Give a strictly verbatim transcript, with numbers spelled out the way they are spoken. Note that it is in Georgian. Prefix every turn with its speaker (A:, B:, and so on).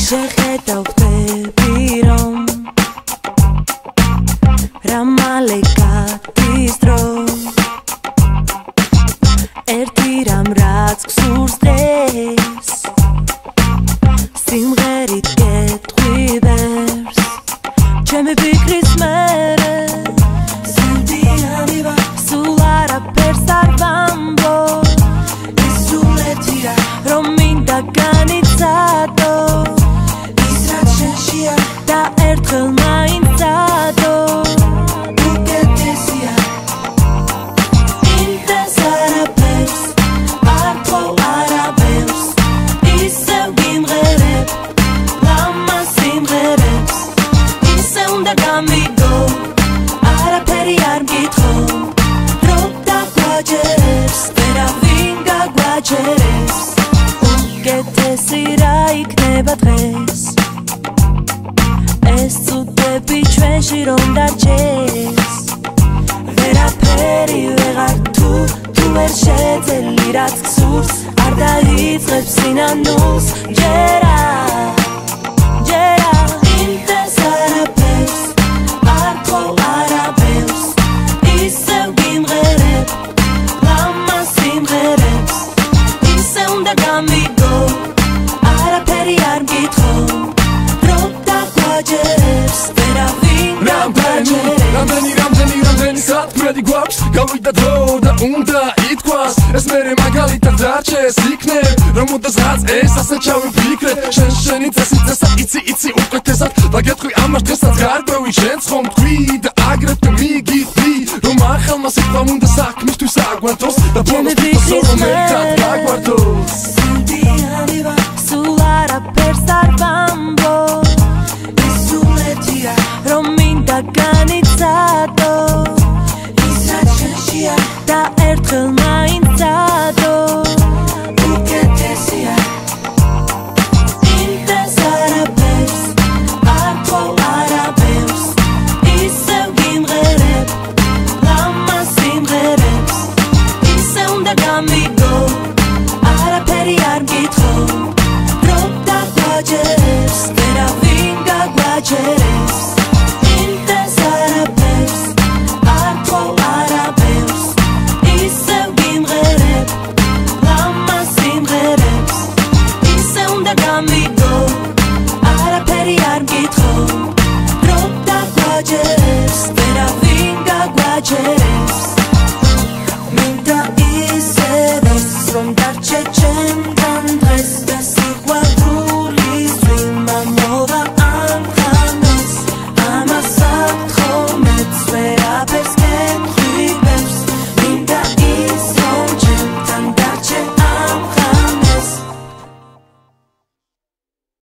A: შეხედავ ხდები რომ რა მალე გადის დრო ერთი რამ რაც გსურს დღეს სიმღერით გეტყვი ვერს ჩემი ფიქრის მერე სამდიანი ვარ სულ არაფერს არ ვამბო ის სულ ერთია რომ მინდა განიცადო ის რაც შენშია და ერთხელ მაინც დადო უკეთესია იმდეს არაფერს არ თხოვ არაფერს ისევ გიმღერებ ლამა სიმღერებს ისე უნდა გამიგო არაფერი არ მკითხო რომ დაგვაჯერებს ვერავინ გაგვაჯერებს უკეთესი რა იქნება დღეს ეს წუთები ჩვენში რომ დარჩეს ვერაფერი ვეღარ თუ თუ ვერ შეძელი რაც გსურს არ დაიწყებს სინანულს ჯერა ჯერა იმდეს არაფერს არ თხოვ არაფერს ისევ გიმღერებ ლამა სიმღერებს ისე უნდა გამიგო არაფერი არ მკითხო რომ დაგვაჯერებს ვერავინ გაგვაჯერებს
B: რამდენი რამდენი რამდენი სათქმედი გვაქვს გავიდა დრო და უნდა ითქვას ეს მერე მაგალითად დარჩეს იქნებ რომ უდასღაც ეს ასე ჩავიფიქრეთ შენ შენი წესი წესა იცი იცი უკეთესად და გეტყვი ამას დღესაც გარკვევი შენც ხომ თქვი და აგრეთვე მიგიხდი რომ ახალმა სიტყვამ უნდა საქმისთვის აგვართოს და ბოლოს თვითონ რომ ერთად გაგვართოს
A: სამდიანი ვარ სულ არაფერს არ ვამბო ის სულ ერთია რომ მინდა განიცადო ის რაც შენშია და ერთხელ მაინც დადო უკეთესია იმდეს არაფერს არ თხოვ არაფერს ისევ გიმღერებ ლამა სიმღერებს ისე უნდა გამიგო